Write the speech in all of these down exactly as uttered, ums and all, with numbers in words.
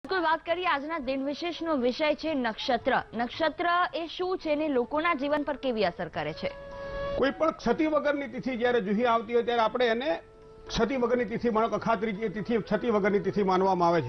બિલકુલ વાત કરીએ આજના દિન વિશેષનો વિષય છે નક્ષત્ર. નક્ષત્ર એ શું છે ને લોકોના જીવન પર કેવી અસર કરે છે? કોઈ પણ ક્ષતિ વગરની તિથિ જ્યારે જુહી આવતી હોય ત્યારે આપણે એને ક્ષતિ વગરની તિથિ માનો કે અખાત્રીજી તિથિ ક્ષતિ વગરની તિથિ માનવામાં આવે છે.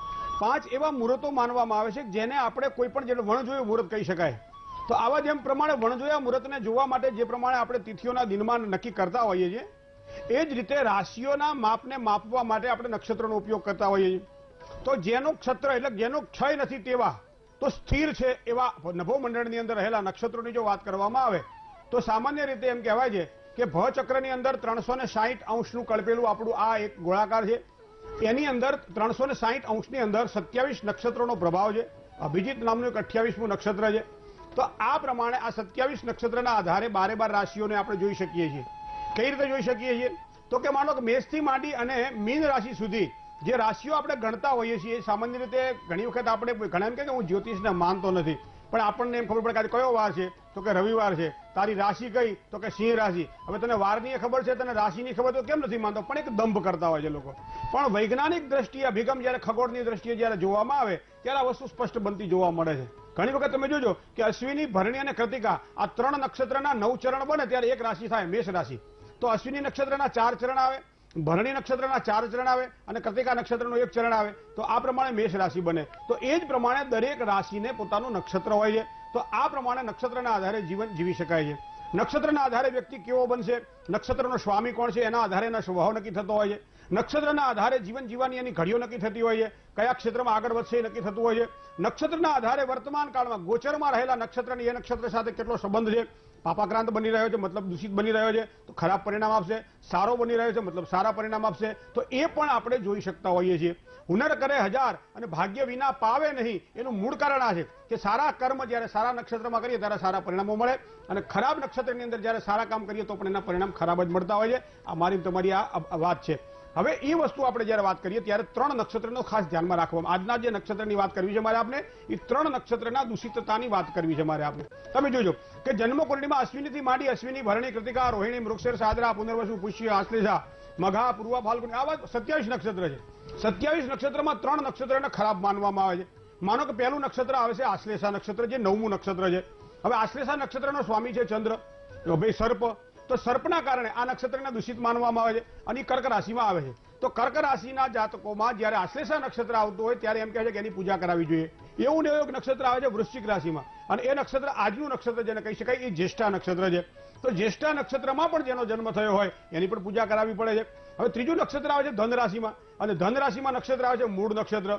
પાંચ એવા મુહૂર્તો માનવામાં આવે છે જેને આપણે કોઈ પણ જેને વણજોયું મુહૂર્ત કહી શકાય. તો આવા જેમ પ્રમાણે વણજોયા મુહૂર્તને જોવા માટે જે પ્રમાણે આપણે તિથિઓના દિનમાન નક્કી કરતા હોઈએ છીએ એ જ રીતે રાશિઓના માપને માપવા માટે આપણે નક્ષત્રનો ઉપયોગ કરતા હોઈએ છીએ. તો જેનો ક્ષત્ર એટલે જેનો ક્ષય નથી તેવા તો સ્થિર છે એવા નભોમંડળની અંદર રહેલા નક્ષત્રોની જો વાત કરવામાં આવે તો સામાન્ય રીતે એમ કહેવાય છે કે ભ ચક્રની અંદર ત્રણસો ને સાહીઠ અંશનું કળપેલું આપણું આ એક ગોળાકાર છે. એની અંદર ત્રણસો ને સાહીઠ અંશની અંદર સત્યાવીસ નક્ષત્રોનો પ્રભાવ છે. અભિજીત નામનું એક અઠ્યાવીસમું નક્ષત્ર છે. તો આ પ્રમાણે આ સત્યાવીસ નક્ષત્રના આધારે બારે બાર રાશિઓને આપણે જોઈ શકીએ છીએ. કઈ રીતે જોઈ શકીએ છીએ? તો કે માનો કે મેષથી માંડી અને મીન રાશિ સુધી જે રાશિઓ આપણે ગણતા હોઈએ છીએ સામાન્ય રીતે ઘણી વખત આપણે ઘણા એમ કહે કે હું જ્યોતિષને માનતો નથી, પણ આપણને એમ ખબર પડે કે કયો વાર છે તો કે રવિવાર છે. તારી રાશિ કઈ તો કે સિંહ રાશિ. હવે તને વારની ખબર છે, તને રાશિની ખબર તો કેમ નથી માનતો? પણ એક દંભ કરતા હોય છે લોકો. પણ વૈજ્ઞાનિક દ્રષ્ટિએ અભિગમ જ્યારે ખગોળની દ્રષ્ટિએ જ્યારે જોવામાં આવે ત્યારે આ વસ્તુ સ્પષ્ટ બનતી જોવા મળે છે. ઘણી વખત તમે જોજો કે અશ્વિની, ભરણી અને કૃતિકા આ ત્રણ નક્ષત્રના નવ ચરણ બને ત્યારે એક રાશિ થાય મેષ રાશિ. તો અશ્વિની નક્ષત્રના ચાર ચરણ આવે, ભરણી નક્ષત્રના ચાર ચરણ આવે અને કૃતિકા નક્ષત્રનો એક ચરણ આવે. તો આ પ્રમાણે મેષ રાશિ બને. તો એ જ પ્રમાણે દરેક રાશિને પોતાનું નક્ષત્ર હોય છે. તો આ પ્રમાણે નક્ષત્રના આધારે જીવન જીવી શકાય છે. નક્ષત્રના આધારે વ્યક્તિ કેવો બનશે, નક્ષત્રનો સ્વામી કોણ છે એના આધારે એના સ્વભાવ નક્કી થતો હોય છે. નક્ષત્રના આધારે જીવન જીવવાની એની ઘડીઓ નક્કી થતી હોય છે. કયા ક્ષેત્રમાં આગળ વધશે એ નક્કી થતું હોય છે. નક્ષત્રના આધારે વર્તમાન કાળમાં ગોચરમાં રહેલા નક્ષત્રની એ નક્ષત્ર સાથે કેટલો સંબંધ છે. પાપાક્રાંત બની રહ્યો છે મતલબ દૂષિત બની રહ્યો છે તો ખરાબ પરિણામ આપશે. સારો બની રહ્યો છે મતલબ સારા પરિણામ આપશે. તો એ પણ આપણે જોઈ શકતા હોઈએ છીએ. હુનર કરે હજાર અને ભાગ્ય વિના પાવે નહીં એનું મૂળ કારણ આ છે કે સારા કર્મ જ્યારે સારા નક્ષત્રમાં કરીએ ત્યારે સારા પરિણામો મળે અને ખરાબ નક્ષત્રની અંદર જ્યારે સારા કામ કરીએ તો પણ એના પરિણામ ખરાબ જ મળતા હોય છે. આ મારી તમારી આ વાત છે. હવે એ વસ્તુ આપણે જ્યારે વાત કરીએ ત્યારે ત્રણ નક્ષત્રનો ખાસ ધ્યાનમાં રાખવામાં આજના જે નક્ષત્રની વાત કરવી છે મારે આપને એ ત્રણ નક્ષત્રના દૂષિતતાની વાત કરવી છે મારે આપને. તમે જોજો કે જન્મ કુંડળીમાં અશ્વિનીથી માંડી અશ્વિની, ભરણી, કૃતિકા, રોહિણી, મૃગશિર, સાદરા, પુનર્વસુ, પુષ્ય, આશ્લેષા, મઘા, પૂર્વા, ફાલ્ગુની આવા સત્યાવીસ નક્ષત્ર છે. સત્યાવીસ નક્ષત્રમાં ત્રણ નક્ષત્રને ખરાબ માનવામાં આવે છે. માનો કે પહેલું નક્ષત્ર આવે છે આશ્લેષા નક્ષત્ર જે નવમું નક્ષત્ર છે. હવે આશ્લેષા નક્ષત્રનો સ્વામી છે ચંદ્ર, ભાઈ સર્પ. તો સર્પના કારણે આ નક્ષત્રને દૂષિત માનવામાં આવે છે અને કર્ક રાશિમાં આવે છે. તો કર્ક રાશિના જાતકોમાં જ્યારે આશ્લેષા નક્ષત્ર આવતું હોય ત્યારે એમ કહે છે કે એની પૂજા કરાવવી જોઈએ. એવું ને એવું એક નક્ષત્ર આવે છે વૃશ્ચિક રાશિમાં અને એ નક્ષત્ર આજનું નક્ષત્ર જેને કહી શકાય એ જ્યેષ્ઠા નક્ષત્ર છે. તો જ્યેષ્ઠા નક્ષત્રમાં પણ જેનો જન્મ થયો હોય એની પણ પૂજા કરાવવી પડે છે. હવે ત્રીજું નક્ષત્ર આવે છે ધન રાશિમાં અને ધન રાશિમાં નક્ષત્ર આવે છે મૂળ નક્ષત્ર.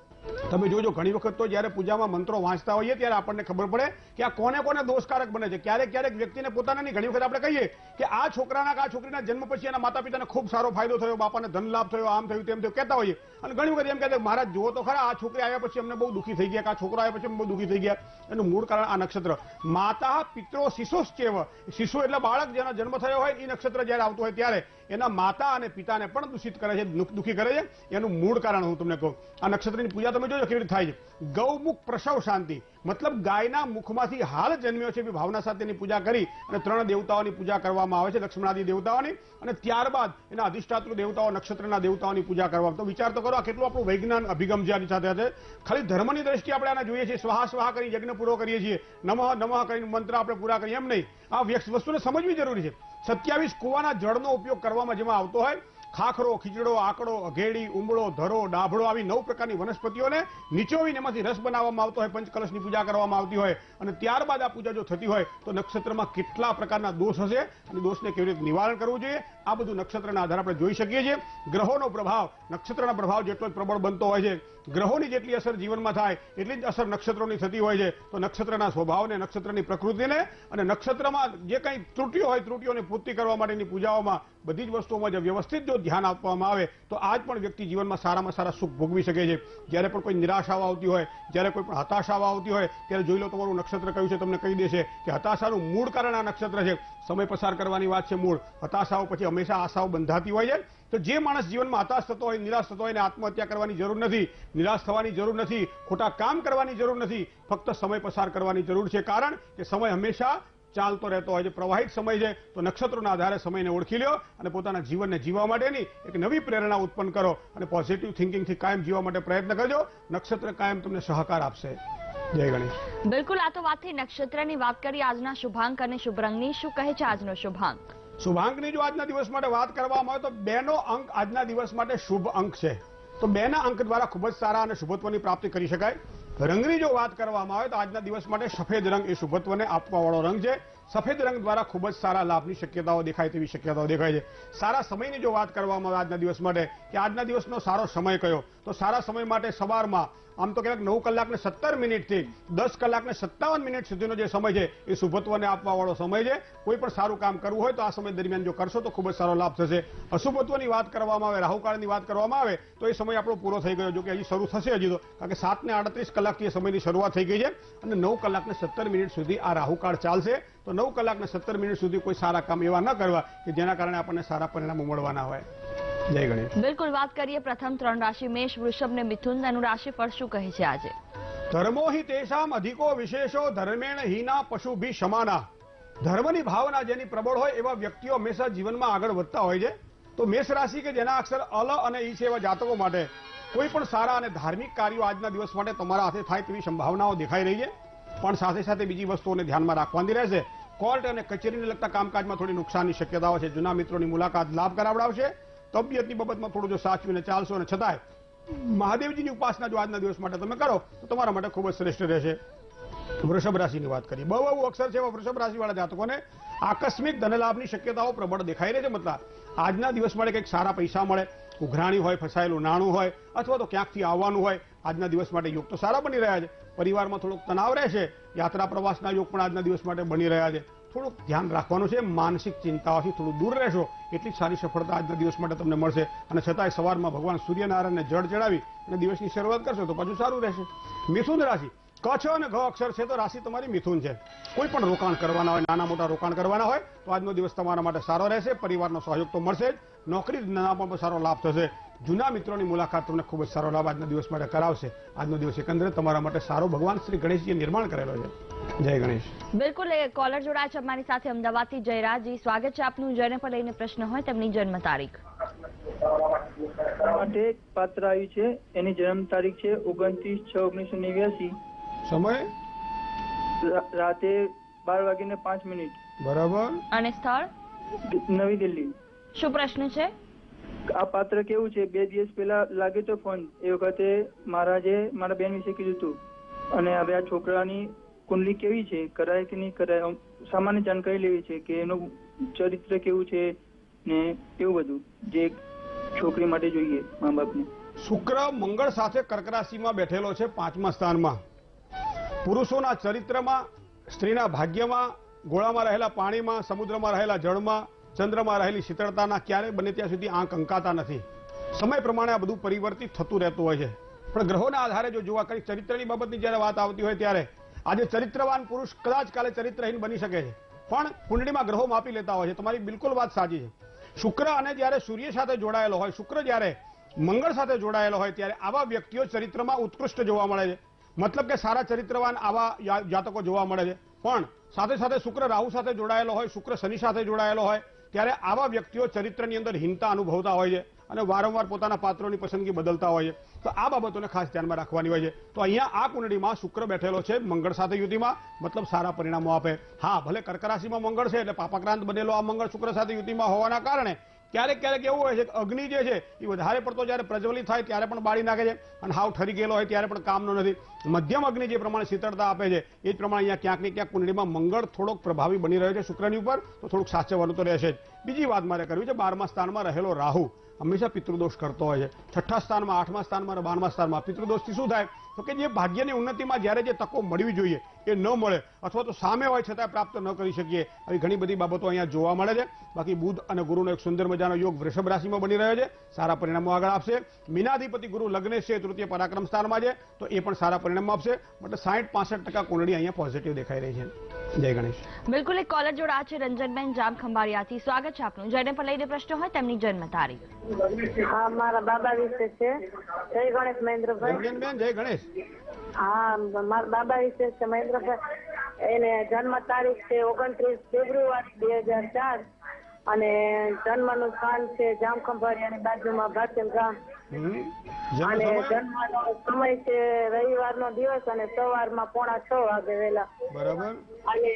તમે જોજો ઘણી વખત તો જ્યારે પૂજામાં મંત્રો વાંચતા હોઈએ ત્યારે આપણને ખબર પડે કે આ કોને કોને દોષકારક બને છે. ક્યારેક ક્યારેક વ્યક્તિને પોતાની ઘણી વખત આપણે કહીએ કે આ છોકરાના આ છોકરીના જન્મ પછી એના માતા પિતાને ખૂબ સારો ફાયદો થયો, બાપાને ધન લાભ થયો, આમ થયું તેમ થયું કહેતા હોઈએ અને ઘણી વખત એમ કહેતા મહારાજ જુઓ તો ખરા આ છોકરી આવ્યા પછી અમને બહુ દુઃખી થઈ ગયા, કે આ છોકરો આવ્યા પછી અમને બહુ દુઃખી થઈ ગયા. એનું મૂળ કારણ આ નક્ષત્ર. માતા પિત્રો શિશુશ્ચેવ, શિશુ એટલે બાળક જેનો જન્મ થયો હોય એ નક્ષત્ર જ્યારે આવતું હોય ત્યારે એના માતા અને પિતાને પણ દૂષિત કરે છે, દુઃખી કરે છે. એનું મૂળ કારણ હું તમને કહું. આ નક્ષત્રની પૂજા તમે જોજો કેવી રીતે થાય છે. ગૌમુખ પ્રસવ શાંતિ મતલબ ગાયના મુખમાંથી હાલ જન્મ્યો છે એવી ભાવના સાથે એની પૂજા કરી અને ત્રણ દેવતાઓની પૂજા કરવામાં આવે છે, લક્ષ્મણાદી દેવતાઓની, અને ત્યારબાદ એના અધિષ્ઠાતૃ દેવતાઓ નક્ષત્રના દેવતાઓની પૂજા કરવામાં. તો વિચાર તો કરો આ કેટલું આપણું વૈજ્ઞાન અભિગમ છે આની સાથે સાથે. ખાલી ધર્મની દ્રષ્ટિએ આપણે આને જોઈએ છીએ, સ્વાહા સ્વાહા કરી યજ્ઞ પૂરો કરીએ છીએ, નમઃ નમઃ કરીને મંત્ર આપણે પૂરા કરીએ એમ નહીં. આ વસ્તુને સમજવી જરૂરી છે. સત્યાવીસ કુવાના જળનો ઉપયોગ કરવામાં જેમાં આવતો હોય ખાખરો, ખીચડો, આકડો, અઘેડી, ઉંબળો, ધરો, ડાભડો આવી નવ પ્રકારની વનસ્પતિઓને નીચોવીને એમાંથી રસ બનાવવામાં આવતો હોય, પંચકલશની પૂજા કરવામાં આવતી હોય અને ત્યારબાદ આ પૂજા જો થતી હોય તો નક્ષત્રમાં કેટલા પ્રકારના દોષ હશે અને દોષને કેવી રીતે નિવારણ કરવું જોઈએ આ બધું નક્ષત્રના આધારે આપણે જોઈ શકીએ છીએ. ગ્રહોનો પ્રભાવ, નક્ષત્રના પ્રભાવ જેટલો જ પ્રબળ બનતો હોય છે, ગ્રહોની જેટલી અસર જીવનમાં થાય એટલી જ અસર નક્ષત્રોની થતી હોય છે. તો નક્ષત્રના સ્વભાવને, નક્ષત્રની પ્રકૃતિને અને નક્ષત્રમાં જે કંઈ ત્રુટીઓ હોય ત્રુટીઓની પૂર્તિ કરવા માટેની પૂજાઓમાં બધી જ વસ્તુઓમાં જો વ્યવસ્થિત જો ધ્યાન આપવામાં આવે તો આજ પણ વ્યક્તિ જીવનમાં સારામાં સારા સુખ ભોગવી શકે છે. જ્યારે પણ કોઈ નિરાશાઓ આવતી હોય, જ્યારે કોઈ પણ હતાશાઓ આવતી હોય ત્યારે જોઈ લો તમારું નક્ષત્ર કયું છે, તમને કહી દેશે કે હતાશાનું મૂળ કારણ આ નક્ષત્ર છે. સમય પસાર કરવાની વાત છે મૂળ. હતાશાઓ પછી હંમેશા આશાઓ બંધાતી હોય છે. તો જે માણસ જીવનમાં હતાશ થતો હોય, નિરાશ થતો હોય એને આત્મહત્યા કરવાની જરૂર નથી, નિરાશ થવાની જરૂર નથી, ખોટા કામ કરવાની જરૂર નથી, ફક્ત સમય પસાર કરવાની જરૂર છે. કારણ કે સમય હંમેશા ચાલતો રહેતો હોય છે, પ્રવાહિત સમય છે. તો નક્ષત્રોના આધારે સમયને ઓળખી લ્યો અને પોતાના જીવનને જીવવા માટેની એક નવી પ્રેરણા ઉત્પન્ન કરો અને પોઝિટિવ થિંકિંગથી કાયમ જીવવા માટે પ્રયત્ન કરજો. નક્ષત્ર કાયમ તમને સહકાર આપશે. જય ગણેશ. બિલકુલ, આ તો વાત થઈ નક્ષત્રની વાત કરી. આજના શુભાંક અને શુભ રંગની શું કહે છે આજનો શુભાંક? શુભાંકની જો આજના દિવસ માટે વાત કરવામાં આવે તો બે નો અંક આજના દિવસ માટે શુભ અંક છે. તો બે ના અંક દ્વારા ખૂબ જ સારા અને શુભત્વની પ્રાપ્તિ કરી શકાય. રંગની જો વાત કરવામાં આવે તો આજના દિવસ માટે સફેદ રંગ એ શુભત્વને આપવા વાળો રંગ છે. સફેદ રંગ દ્વારા ખૂબ જ સારા લાભની શક્યતાઓ દેખાય તેવી શક્યતાઓ દેખાય છે. સારા સમયની જો વાત કરવામાં આવે આજના દિવસ માટે કે આજના દિવસનો સારો સમય કયો, તો સારા સમય માટે સવારમાં આમ તો કહેવાય નવ કલાક ને સત્તર મિનિટથી દસ કલાક ને સત્તાવન મિનિટ સુધીનો જે સમય છે એ શુભત્વને આપવા વાળો સમય છે. કોઈ પણ સારું કામ કરવું હોય તો આ સમય દરમિયાન જો કરશો તો ખૂબ જ સારો લાભ થશે. અશુભત્વની વાત કરવામાં આવે, રાહુકાળની વાત કરવામાં આવે તો એ સમય આપણો પૂરો થઈ ગયો. જો કે હજી શરૂ થશે હજી તો, કારણ કે સાત ને આડત્રીસ કલાકથી એ સમયની શરૂઆત થઈ ગઈ છે અને નવ કલાક ને સત્તર મિનિટ સુધી આ રાહુકાળ ચાલશે. તો નવ કલાક ને સત્તર મિનિટ સુધી કોઈ સારા કામ એવા ન કરવા કે જેના કારણે આપણને સારા પરિણામો મળવાના હોય. જય ગણેશ. બિલકુલ, વાત કરીએ પ્રથમ ત્રણ રાશિ મેષ, વૃષભ ને મિથુન. તેનું રાશિફળ શું કહે છે આજે? ધર્મો હિ તેષામ અધિકો વિશેષો ધર્મેણ હિના પશુભી સમાના. ધર્મની ભાવના જેની પ્રબળ હોય એવા વ્યક્તિઓ હંમેશા જીવનમાં આગળ વધતા હોય છે. તો મેષ રાશિ કે જેના અક્ષર અલ અને ઈ છે એવા જાતકો માટે કોઈ પણ સારા અને ધાર્મિક કાર્યો આજના દિવસ માટે તમારા હાથે થાય તેવી સંભાવનાઓ દેખાઈ રહી છે. પણ સાથે સાથે બીજી વસ્તુઓને ધ્યાનમાં રાખવાની રહેશે. કોર્ટ અને કચેરીને લગતા કામકાજમાં થોડી નુકસાનની શક્યતાઓ છે. જૂના મિત્રોની મુલાકાત લાભ કરાવડાવશે. તબિયતની બાબતમાં થોડું જો સાચવીને ચાલશો અને છતાંય મહાદેવજીની ઉપાસના જો આજના દિવસ માટે તમે કરો તો તમારા માટે ખૂબ જ શ્રેષ્ઠ રહેશે. વૃષભ રાશિની વાત કરીએ. બહુ બહુ અક્ષર છે એવા વૃષભ રાશિવાળા જાતકોને આકસ્મિક ધનલાભની શક્યતાઓ પ્રબળ દેખાઈ રહી છે. મતલબ આજના દિવસ માટે કંઈક સારા પૈસા મળે, ઉઘરાણી હોય, ફસાયેલું નાણું હોય અથવા તો ક્યાંકથી આવવાનું હોય. આજના દિવસ માટે યોગ તો સારા બની રહ્યા છે. પરિવારમાં થોડોક તણાવ રહેશે. યાત્રા પ્રવાસના યોગ પણ આજના દિવસ માટે બની રહ્યા છે. થોડુંક ધ્યાન રાખવાનું છે. માનસિક ચિંતાઓથી થોડું દૂર રહેશો એટલી જ સારી સફળતા આજના દિવસ માટે તમને મળશે. અને છતાંય સવારમાં ભગવાન સૂર્યનારાયણને જળ ચડાવી અને દિવસની શરૂઆત કરશો તો પાછું સારું રહેશે. મિથુન રાશિ ક છ અને ઘ અક્ષર છે તો રાશિ તમારી મિથુન છે. કોઈ પણ રોકાણ કરવાના હોય, નાના મોટા રોકાણ કરવાના હોય તો આજનો દિવસ તમારા માટે સારો રહેશે. પરિવારનો સહયોગ તો મળશે જ. નોકરી ધંધામાં પણ સારો લાભ થશે. જૂના મિત્રોની મુલાકાત તમને ખૂબ જ સારો લાભ આજના દિવસ માટે કરાવશે. આજનો દિવસ એકંદરે તમારા માટે સારો ભગવાન શ્રી ગણેશજીએ નિર્માણ કરેલો છે. જય ગણેશ. બિલકુલ, એ કોલર જોડાય છે અમારી સાથે અમદાવાદથી. જયરાજજી, સ્વાગત છે આપનું. જેને પર લઈને પ્રશ્ન હોય તેમની જન્મ તારીખ. માટે એક પાત્ર આવ્યું છે, એની જન્મ તારીખ છે ઓગણત્રીસ છ ઓગણીસો નેવ્યાસી. સમય રાતે બાર વાગીને પાંચ મિનિટ. બરાબર. અને સ્થળ નવી દિલ્હી. શું પ્રશ્ન છે? આ પાત્ર કેવું છે? બે દિવસ પહેલા લાગ્યો તો ફોન, એ વખતે મહારાજે મારા બેન વિશે કીધું હતું. અને હવે આ છોકરાની કુંડલી કેવી છે, કરાય કે નહીં કરાય, સામાન્ય જાણકારી લેવી છે કે એનું ચરિત્ર કેવું છે ને એવું બધું જે છોકરી માટે જોઈએ મા બાપને. શુક્ર મંગળ સાથે કર્ક રાશિમાં બેઠેલો છે પાંચમા સ્થાનમાં. પુરુષોના ચરિત્રમાં, સ્ત્રીના ભાગ્યમાં, ગોળામાં રહેલા પાણીમાં, સમુદ્રમાં રહેલા જળમાં, ચંદ્રમાં રહેલી શીતળતાના ક્યારેય બને ત્યાં સુધી આંક અંકાતા નથી. સમય પ્રમાણે આ બધું પરિવર્તિત થતું રહેતું હોય છે. પણ ગ્રહોના આધારે જો જોવા કરી ચરિત્રની બાબતની જ્યારે વાત આવતી હોય ત્યારે આજે ચરિત્રવાન પુરુષ કદાચ કાલે ચરિત્રહીન બની શકે છે. પણ કુંડળીમાં ગ્રહો માપી લેતા હોય છે. તમારી બિલકુલ વાત સાચી છે. શુક્ર અને જ્યારે સૂર્ય સાથે જોડાયેલો હોય, શુક્ર જ્યારે મંગળ સાથે જોડાયેલો હોય ત્યારે આવા વ્યક્તિઓ ચરિત્રમાં ઉત્કૃષ્ટ જોવા મળે છે. મતલબ કે સારા ચરિત્રવાન આવા જાતકો જોવા મળે છે. પણ સાથે સાથે શુક્ર રાહુ સાથે જોડાયેલો હોય, શુક્ર શનિ સાથે જોડાયેલો હોય ત્યારે આવા વ્યક્તિઓ ચરિત્રની અંદર હીનતા અનુભવતા હોય છે અને વારંવાર પોતાના પાત્રોની પસંદગી બદલતા હોય છે. તો આ બાબતોને ખાસ ધ્યાનમાં રાખવાની હોય છે. તો અહીંયા આ કુંડળીમાં શુક્ર બેઠેલો છે મંગળ સાથે યુતિમાં, મતલબ સારા પરિણામો આપે. હા, ભલે કર્ક રાશિમાં મંગળ છે એટલે પાપાક્રાંત બનેલો આ મંગળ શુક્ર સાથે યુતિમાં હોવાના કારણે ક્યારેક ક્યારેક એવું હોય છે કે અગ્નિ જે છે એ વધારે પડતો જ્યારે પ્રજ્વલિત થાય ત્યારે પણ બાળી નાખે છે અને હાવ ઠરી ગયેલો હોય ત્યારે પણ કામનો નથી. મધ્યમ અગ્નિ જે પ્રમાણે શીતળતા આપે છે એ જ પ્રમાણે અહીંયા ક્યાંક ને ક્યાંક કુંડળીમાં મંગળ થોડોક પ્રભાવી બની રહ્યો છે શુક્રની ઉપર. તો થોડુંક સાચવવાનું તો રહેશે જ. બીજી વાત મારે કરવી છે, બારમા સ્થાનમાં રહેલો રાહુ હંમેશા પિતૃદોષ કરતો હોય છે. છઠ્ઠા સ્થાનમાં, આઠમા સ્થાનમાં અને બારમા સ્થાનમાં પિતૃદોષથી શું થાય તો કે જે ભાગ્યની ઉન્નતિમાં જ્યારે જે તકો મળવી જોઈએ એ ન મળે અથવા તો સામે હોય છતાં પ્રાપ્ત ન કરી શકીએ. આવી ઘણી બધી બાબતો અહીંયા જોવા મળે છે. બાકી બુધ અને ગુરુનો એક સુંદર મજાનો યોગ વૃષભ રાશિમાં બની રહ્યો છે. સારા પરિણામો આગળ આપશે. મીનાધિપતિ ગુરુ લગ્નેશ છે, તૃતીય પરાક્રમ સ્થાનમાં છે, તો એ પણ સારા પરિણામો આપશે. એટલે સાહીઠ પાસઠ ટકા કુંડળી અહીંયા પોઝિટિવ દેખાઈ રહી છે. જય ગણેશ. બિલકુલ, એક કોલર જોડા છે રંજનબેન જામ ખંભાળિયાથી. સ્વાગત છે આપનું. જેને પર લઈને પ્રશ્ન હોય તેમની જન્મ તારીખ. હા, મારા બાબા વિશે છે. જય ગણેશ મહેન્દ્રભાઈ. રંજનબેન, જય ગણેશ. હા, મારા બાબા વિશે છે મહેન્દ્રભાઈ. એને જન્મ તારીખ છે ઓગણત્રીસ ફેબ્રુઆરી બે હજાર ચાર અને જન્મનું સ્થાન છે જામખંભાળિયાની બાજુમાં ભાચલ ગામ અને જન્મનો સમય છે રવિવારનો દિવસ અને સવારમાં પોણા છ વાગે વહેલા. બરાબર. અને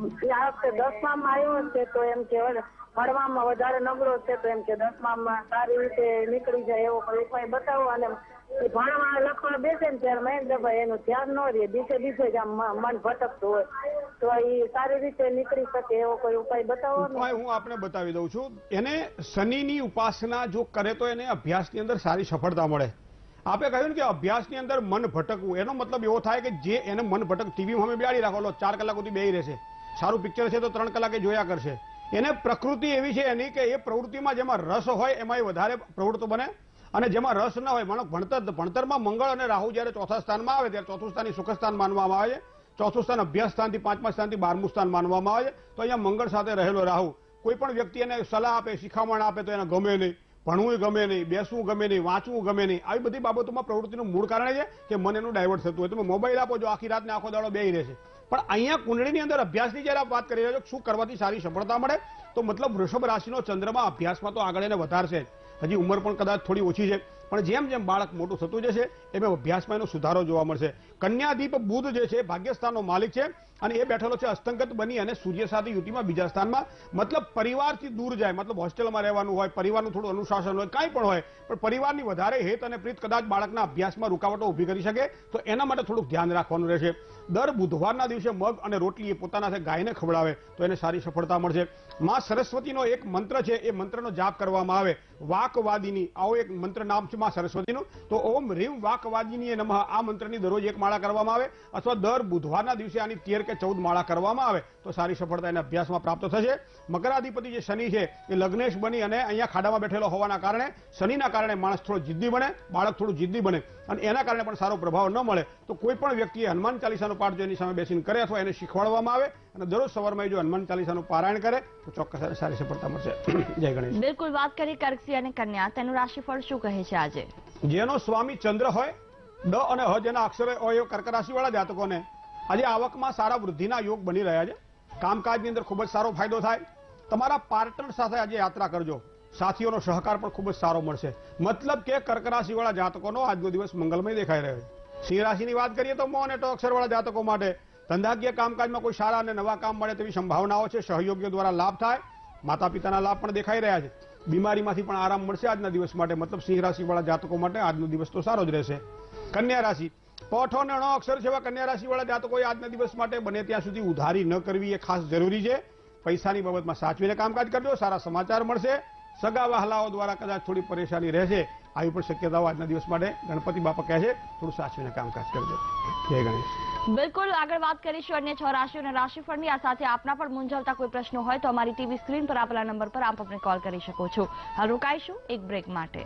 આ વખતે દસમામાં આવ્યો છે તો એમ કે ભણવામાં વધારે નબળો છે તો એમ કે દસમામાં સારી રીતે નીકળી જાય એવો કોઈ ઉપાય બતાવો. અને ભણવા લખવા બેસે ને ત્યારે મહેન્દ્રભાઈ એનું ધ્યાન ન રહે, બીજે બીજે જ આમ મન ભટકતું હોય તો એ સારી રીતે નીકળી શકે એવો કોઈ ઉપાય બતાવો. ઉપાય હું આપને બતાવી દઉં છું. એને શનિની ઉપાસના જો કરે તો એને અભ્યાસની અંદર સારી સફળતા મળે. આપે કહ્યું ને કે અભ્યાસની અંદર મન ભટકવું, એનો મતલબ એવો થાય કે જે એને મન ભટક ટીવી સામે બેહાડી રાખો, ચાર કલાક સુધી બેહી રહેશે, સારું પિક્ચર છે તો ત્રણ કલાકે જોયા કરશે. એને પ્રકૃતિ એવી છે એની કે એ પ્રવૃત્તિમાં જેમાં રસ હોય એમાં એ વધારે પ્રવૃત્ત બને અને જેમાં રસ ન હોય, માનો ભણતર ભણતરમાં મંગળ અને રાહુ જ્યારે ચોથા સ્થાનમાં આવે ત્યારે ચોથું સ્થાન સુખ સ્થાન માનવામાં આવે છે. ચોથું સ્થાન અભ્યાસ સ્થાનથી પાંચમા સ્થાનથી બારમું સ્થાન માનવામાં આવે છે. તો અહીંયા મંગળ સાથે રહેલો રાહુ કોઈ પણ વ્યક્તિ એને સલાહ આપે, શિખામણ આપે તો એને ગમે નહીં, ભણવું ગમે નહીં, બેસવું ગમે નહીં, વાંચવું ગમે નહીં. આવી બધી બાબતોમાં પ્રવૃત્તિનું મૂળ કારણ છે કે મન એનું ડાયવર્ટ થતું હોય. તમે મોબાઈલ આપો જો આખી રાતને આખો દાડો બેહી રહેશે. પણ અહીંયા કુંડળીની અંદર અભ્યાસની જ્યારે આપ વાત કરી રહ્યા છો શું કરવાથી સારી સફળતા મળે તો મતલબ વૃષભ રાશિનો ચંદ્રમાં અભ્યાસમાં તો આગળ એને વધારશે. હજી ઉંમર પણ કદાચ થોડી ઓછી છે પણ જેમ જેમ બાળક મોટું થતું જશે એમ અભ્યાસમાં એનો સુધારો જોવા મળશે. કન્યાદીપ બુધ જે છે ભાગ્યસ્થાનનો માલિક છે અને એ બેઠેલો છે અસ્તંગત બની અને સૂર્ય સાથે યુતિમાં બીજા સ્થાનમાં. મતલબ પરિવારથી દૂર જાય, મતલબ હોસ્ટેલમાં રહેવાનું હોય, પરિવારનું થોડું અનુશાસન હોય, કાંઈ પણ હોય પણ પરિવારની વધારે હેત અને પ્રીત કદાચ બાળકના અભ્યાસમાં રૂકાવટો ઊભી કરી શકે તો એના માટે થોડુંક ધ્યાન રાખવાનું રહેશે. દર બુધવારના દિવસે મગ અને રોટલી એ પોતાના ગાયને ખવડાવે તો એને સારી સફળતા મળશે. માં સરસ્વતીનો એક મંત્ર છે એ મંત્રનો જાપ કરવામાં આવે, વાકવાદિની, આવો એક મંત્ર નામ છે માં સરસ્વતીનું. તો ઓમ રીમ વાકવાદિની નમઃ આ મંત્રની દરરોજ એક માળા કરવામાં આવે અથવા દર બુધવારના દિવસે આની તેર કે ચૌદ માળા કરવામાં આવે તો સારી સફળતા એને અભ્યાસમાં પ્રાપ્ત થશે. મકરાધિપતિ જે શનિ છે એ લગ્નેશ બની અને અહીંયા ખાડામાં બેઠેલો હોવાના કારણે શનિના કારણે માણસ થોડો જિદ્દી બને, બાળક થોડું જિદ્દી બને અને એના કારણે પણ સારો પ્રભાવ ન મળે. તો કોઈ પણ વ્યક્તિએ હનુમાન ચાલીસાનો પાઠ જો એની સામે બેસીને કરે અથવા એને શીખવાડવામાં આવે અને દરરોજ સવારમાં જો હનુમાન ચાલીસાનું પારાયણ કરે તો ચોક્કસ સારી સફળતા મળશે. જય ગણેશ. બિલકુલ વાત કરી કર્કસિંહ અને કન્યા, તેનું રાશિફળ શું કહે છે આજે? જેનો સ્વામી ચંદ્ર હોય, ડ અને હ જેના અક્ષરે હોય એ કર્ક રાશિવાળા જાતકોને આજે આવકમાં સારા વૃદ્ધિના યોગ બની રહ્યા છે. કામકાજની અંદર ખૂબ જ સારો ફાયદો થાય. તમારા પાર્ટનર સાથે આજે યાત્રા કરજો, સાથીઓનો સહકાર પણ ખૂબ જ સારો મળશે. મતલબ કે કર્ક રાશિવાળા જાતકોનો આજનો દિવસ મંગલમય દેખાઈ રહ્યો છે. સિંહ રાશિની વાત કરીએ તો મો અને ટ અક્ષરવાળા જાતકો માટે ધંધાકીય કામકાજમાં કોઈ સારા અને નવા કામ મળે તેવી સંભાવનાઓ છે. સહયોગીઓ દ્વારા લાભ થાય, માતા પિતાના લાભ પણ દેખાઈ રહ્યા છે. બીમારીમાંથી પણ આરામ મળશે આજના દિવસ માટે. મતલબ સિંહ રાશિવાળા જાતકો માટે આજનો દિવસ તો સારો જ રહેશે. કન્યા રાશિ, પઠ અને ણ અક્ષર જેવા કન્યા રાશિવાળા જાતકોએ આજના દિવસ માટે બને ત્યાં સુધી ઉધારી ન કરવી એ ખાસ જરૂરી છે. પૈસાની બાબતમાં સાચવીને કામકાજ કરજો, સારા સમાચાર મળશે. સગા વહાલાઓ દ્વારા કદાચ થોડી પરેશાની રહેશે, આવી પણ શક્યતાઓ આજના દિવસ માટે ગણપતિ બાપા કહે છે થોડું સાચવીને કામકાજ કરજો. જય ગણેશ. બિલકુલ આગળ વાત કરીશું અન્ય છ રાશિઓના રાશિફળની. આ સાથે આપના પણ મૂંઝવતા કોઈ પ્રશ્નો હોય તો અમારી ટીવી સ્ક્રીન પર આપેલા નંબર પર આપ અમને કોલ કરી શકો છો. હાલ રોકાઈશું એક બ્રેક માટે.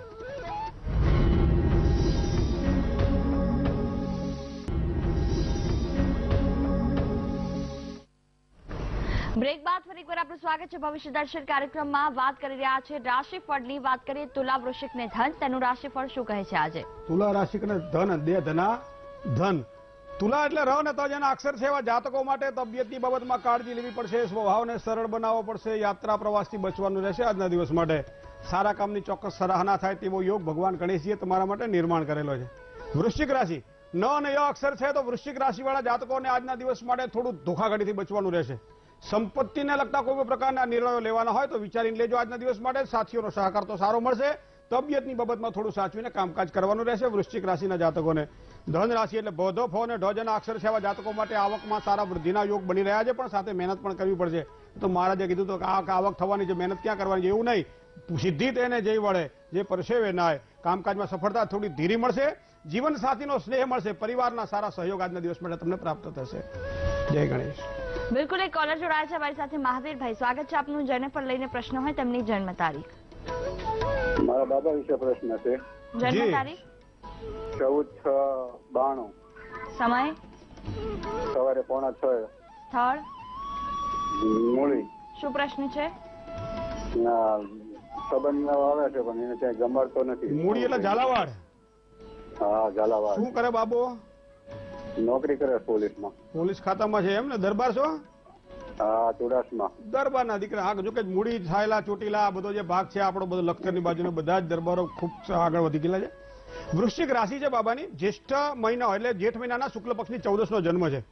બ્રેક બાદ ફરી એકવાર આપનું સ્વાગત છે ભવિષ્ય દર્શન કાર્યક્રમમાં. વાત કરી રહ્યા છે રાશિફળની. વાત કરીએ તુલા વૃશ્ચિક ને ધન, તેનું રાશિફળ શું કહે છે આજે? તુલા રાશિ ને ધન, દે ધના ધન. તુલા એટલે ર ને ત જેના અક્ષર છે એવા જાતકો માટે તબિયતની બાબતમાં કાળજી લેવી પડશે, સ્વભાવને સરળ બનાવવો પડશે, યાત્રા પ્રવાસથી બચવાનું રહેશે આજના દિવસ માટે. સારા કામની ચોક્કસ સરાહના થાય તેવો યોગ ભગવાન ગણેશજીએ તમારા માટે નિર્માણ કરેલો છે. વૃશ્ચિક રાશિ, ન અને ય અક્ષર છે તો વૃશ્ચિક રાશિવાળા જાતકોને આજના દિવસ માટે થોડું ધોખાઘડીથી બચવાનું રહેશે. સંપત્તિને લગતા કોઈ પ્રકારના નિર્ણયો લેવાના હોય તો વિચારીને લેજો આજના દિવસ માટે. સાથીઓનો સહકાર તો સારો મળશે. તબિયતની બાબતમાં થોડું સાચવીને કામકાજ કરવાનું રહેશે વૃશ્ચિક રાશિના જાતકોને. ધન રાશિ એટલે ભ ફ અને ઢ જેના અક્ષર છે એવા જાતકો માટે આવકમાં સારા વૃદ્ધિના યોગ બની રહ્યા છે પણ સાથે મહેનત પણ કરવી પડશે. તો મહારાજે કીધું તો કે આ આવક થવાની છે, મહેનત ક્યાં કરવાની છે એવું નહીં. સિદ્ધિ તેને જઈ વળે જે પરસેવે નાય. કામકાજમાં સફળતા થોડી ધીરી મળશે. જીવન સાથીનો સ્નેહ મળશે. પરિવારના સારા સહયોગ આજના દિવસ માટે તમને પ્રાપ્ત થશે. જય ગણેશ. બિલકુલ એક કોલર જોડાયા છે અમારી સાથે. મહાવીરભાઈ, સ્વાગત છે આપનું. જેને પણ લઈને પ્રશ્ન હોય તેમની જન્મ તારીખ. મારા બાબા વિશે પ્રશ્ન છે. જન્મ તારીખ ચૌદ છ બાણું, સમય સવારે પોણા છ, સ્થળ મૂળી. શું પ્રશ્ન છે? સંબંધ આવે છે પણ એને ક્યાંય ગમાડતો નથી. મૂળી એટલે ઝાલાવાડ. હા ઝાલાવાડ. શું કરે બાબો? નોકરી કરે છે પોલીસમાં. પોલીસ ખાતામાં છે એમ ને? દરબાર છો? હા, ચુડાસમા. દરબારના દીકરા. હા, જો કે મૂડી છાયલા ચોટીલા આ બધો જે ભાગ છે આપણો બધો લખતરની બાજુનો બધા જ દરબારો ખૂબ આગળ વધી ગયેલા છે. વૃશ્ચિક રાશિ છે બાબાની. જ્યેષ્ઠ મહિના એટલે જેઠ મહિનાના શુક્લ પક્ષની ચૌદસ નો જન્મ છે.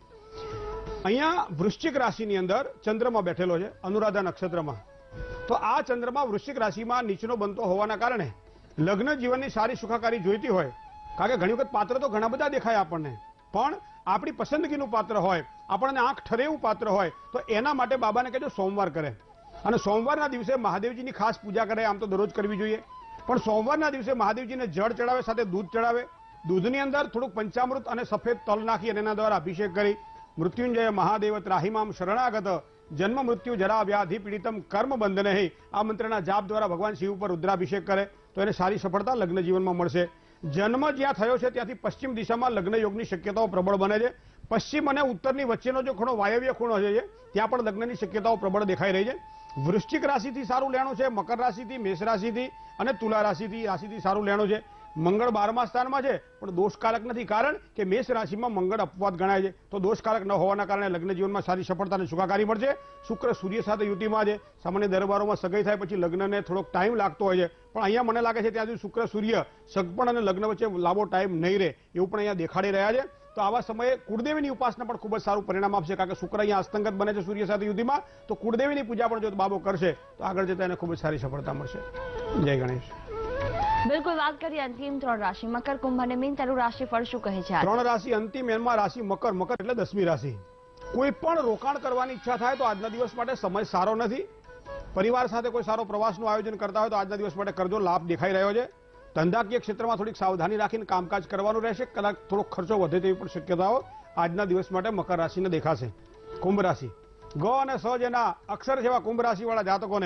અહીંયા વૃશ્ચિક રાશિની અંદર ચંદ્રમાં બેઠેલો છે અનુરાધા નક્ષત્રમાં. તો આ ચંદ્રમાં વૃશ્ચિક રાશિમાં નીચનો બનતો હોવાના કારણે લગ્ન જીવનની સારી સુખાકારી જોઈતી હોય, કારણ કે ઘણી વખત પાત્ર તો ઘણા બધા દેખાય આપણને, પણ આપણી પસંદગીનું પાત્ર હોય, આપણને આંખ ઠરે એવું પાત્ર હોય, તો એના માટે બાબાને કહેજો સોમવાર કરે. અને સોમવારના દિવસે મહાદેવજીની ખાસ પૂજા કરે. આમ તો દરરોજ કરવી જોઈએ, પણ સોમવારના દિવસે મહાદેવજીને જળ ચડાવે, સાથે દૂધ ચડાવે. દૂધની અંદર થોડુંક પંચામૃત અને સફેદ તલ નાખી અને એના દ્વારા અભિષેક કરી મૃત્યુંજય મહાદેવ ત્રાહિમામ શરણાગત જન્મ મૃત્યુ જરા વ્યાધિ પીડિતમ કર્મ બંધને આ મંત્રના જાપ દ્વારા ભગવાન શિવ ઉપર રુદ્રાભિષેક કરે તો એને સારી સફળતા લગ્ન જીવનમાં મળશે. જન્મ જ્યાં થયો છે ત્યાંથી પશ્ચિમ દિશામાં લગ્ન યોગની શક્યતાઓ પ્રબળ બને છે. પશ્ચિમ અને ઉત્તરની વચ્ચેનો જે ખૂણો વાયવ્ય ખૂણો છે ત્યાં પણ લગ્નની શક્યતાઓ પ્રબળ દેખાઈ રહી છે. વૃશ્ચિક રાશિથી સારું લેણું છે, મકર રાશિથી, મેષ રાશિથી અને તુલા રાશિથી રાશિથી સારું લેણું છે. મંગળ બારમા સ્થાનમાં છે પણ દોષકારક નથી, કારણ કે મેષ રાશિમાં મંગળ અપવાદ ગણાય છે. તો દોષકારક ન હોવાના કારણે લગ્ન જીવનમાં સારી સફળતા અને સુખાકારી મળશે. શુક્ર સૂર્ય સાથે યુતિમાં છે. સામાન્ય દરબારોમાં સગાઈ થાય પછી લગ્નને થોડોક ટાઈમ લાગતો હોય છે, પણ અહીંયા મને લાગે છે ત્યાં સુધી શુક્ર સૂર્ય સગપણ અને લગ્ન વચ્ચે લાંબો ટાઈમ નહીં રહે એવું પણ અહીંયા દેખાડી રહ્યા છે. તો આવા સમયે કુળદેવીની ઉપાસના પણ ખૂબ જ સારું પરિણામ આપશે, કારણ કે શુક્ર અહીંયા અસ્તંગત બને છે સૂર્ય સાથે યુતિમાં. તો કુળદેવીની પૂજા પણ જો બાબો કરશે તો આગળ જતા એને ખૂબ જ સારી સફળતા મળશે. જય ગણેશ. બિલકુલ, વાત કરીએ અંતિમ ત્રણ રાશિ મકર, કુંભ અને મીન. તેનું રાશિફળ શું કહે છે? ત્રણ રાશિ અંતિમ, એમાં રાશિ મકર. મકર એટલે દસમી રાશિ. કોઈ પણ રોકાણ કરવાની ઈચ્છા થાય તો આજના દિવસ માટે સમય સારો નથી. પરિવાર સાથે કોઈ સારો પ્રવાસનું આયોજન કરતા હોય તો આજના દિવસ માટે કરજો, લાભ દેખાઈ રહ્યો છે. ધંધાકીય ક્ષેત્રમાં થોડીક સાવધાની રાખીને કામકાજ કરવાનું રહેશે. કદાચ થોડોક ખર્ચો વધે તેવી પણ શક્યતાઓ આજના દિવસ માટે મકર રાશિને દેખાશે. કુંભ રાશિ. ગ અને સ જેના અક્ષર જેવા કુંભ રાશિ વાળા જાતકોને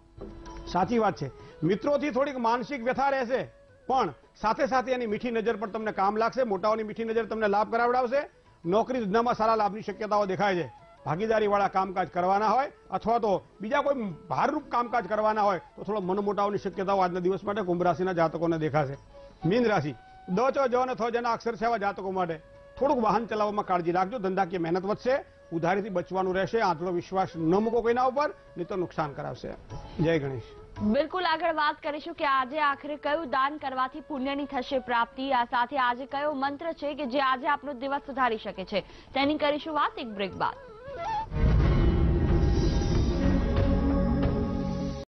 સાચી વાત છે, મિત્રોથી થોડીક માનસિક વ્યથા રહેશે, પણ સાથે સાથે એની મીઠી નજર પણ તમને કામ લાગશે. મોટાઓની મીઠી નજર તમને લાભ કરાવડાવશે. નોકરી ધંધામાં સારા લાભની શક્યતાઓ દેખાય છે. ભાગીદારી વાળા કામકાજ કરવાના હોય અથવા તો બીજા કોઈ ભારરૂપ કામકાજ કરવાના હોય તો થોડો મન મોટાઓની શક્યતાઓ આજના દિવસ માટે કુંભ રાશિના જાતકોને દેખાશે. મીન રાશિ. દ ચ જ અને થ જેના અક્ષર છે આવા જાતકો માટે થોડુંક વાહન ચલાવવામાં કાળજી રાખજો. ધંધાકીય મહેનત વધશે. ઉધારીથી બચવાનું રહેશે. આંતરો વિશ્વાસ ન મૂકો કોઈના ઉપર, નહીં તો નુકસાન કરાવશે. જય ગણેશ. બિલકુલ, આગળ વાત કરીશું કે આજે આખરે કયું દાન કરવાથી પુણ્યની થશે પ્રાપ્તિ. આ સાથે આજે કયો મંત્ર છે કે જે આજે આપનો દિવસ સુધારી શકે છે તેની કરીશું વાત એક બ્રેક બાદ.